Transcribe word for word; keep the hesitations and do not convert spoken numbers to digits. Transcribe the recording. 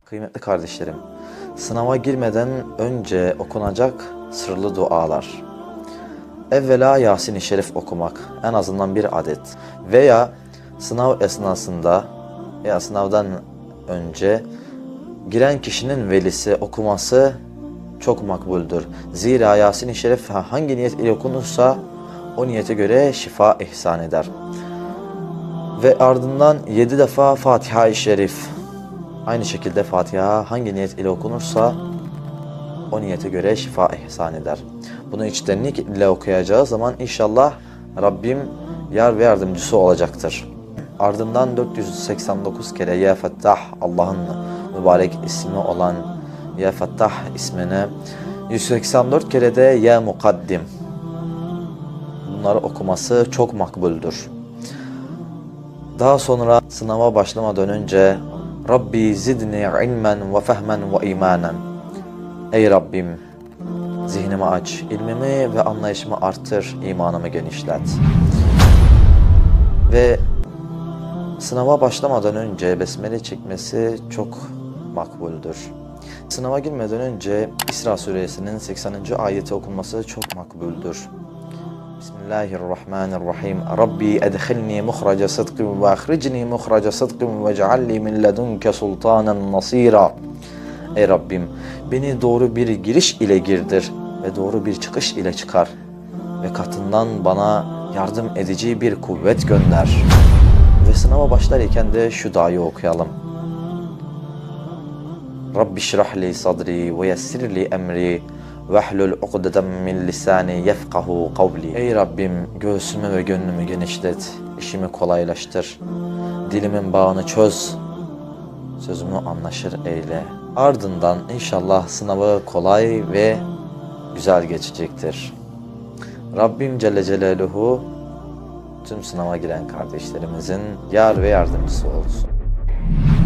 Kıymetli kardeşlerim, sınava girmeden önce okunacak sırlı dualar. Evvela Yasin-i Şerif okumak, en azından bir adet. Veya sınav esnasında veya sınavdan önce giren kişinin velisi okuması çok makbuldür. Zira Yasin-i Şerif hangi niyet ile okunursa o niyete göre şifa ihsan eder. Ve ardından yedi defa Fatiha-i Şerif. Aynı şekilde Fatiha hangi niyet ile okunursa o niyete göre şifa ihsan eder. Bunu içtenlik ile okuyacağı zaman inşallah Rabbim yar ve yardımcısı olacaktır. Ardından dört yüz seksen dokuz kere Ya Fettah, Allah'ın mübarek ismi olan Ya Fettah ismini, yüz seksen dört kere de Ya Mukaddim. Bunları okuması çok makbuldür. Daha sonra sınava başlamadan önce Rabbi zidni ilmen ve fehmen ve imanen. Ey Rabbim, zihnimi aç, ilmimi ve anlayışımı artır, imanımı genişlet. Ve sınava başlamadan önce besmele çekmesi çok makbuldür. Sınava girmeden önce İsra suresinin sekseninci ayeti okunması çok makbuldür. Bismillahirrahmanirrahim. Rabbi edkhilni muhraca sıdkın ve ahricni muhraca sıdkın ve cealli min ledunke sultanen nasira. Ey Rabbim, beni doğru bir giriş ile girdir ve doğru bir çıkış ile çıkar ve katından bana yardım edici bir kuvvet gönder. Ve sınava başlarken de şu duayı okuyalım. Rabbi şrah li sadri ve yessir li emri vehlul ukdeden min lisani yefkahu kavli. Ey Rabbim, göğsümü ve gönlümü genişlet, işimi kolaylaştır, dilimin bağını çöz, sözümü anlaşır eyle. Ardından inşallah sınavı kolay ve güzel geçecektir. Rabbim Celle Celaluhu tüm sınava giren kardeşlerimizin yar ve yardımcısı olsun.